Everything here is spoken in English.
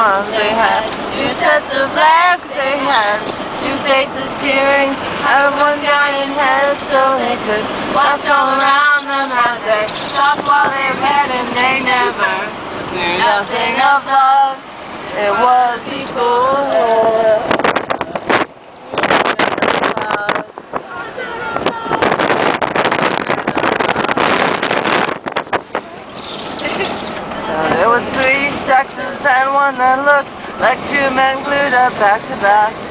arms. They had two sets of legs. They had two faces peering out of one giant head, so they could watch all around them as they talked while they read, and they never knew nothing of love. It was before. There were three sexes, then one that looked like two men glued up back to back.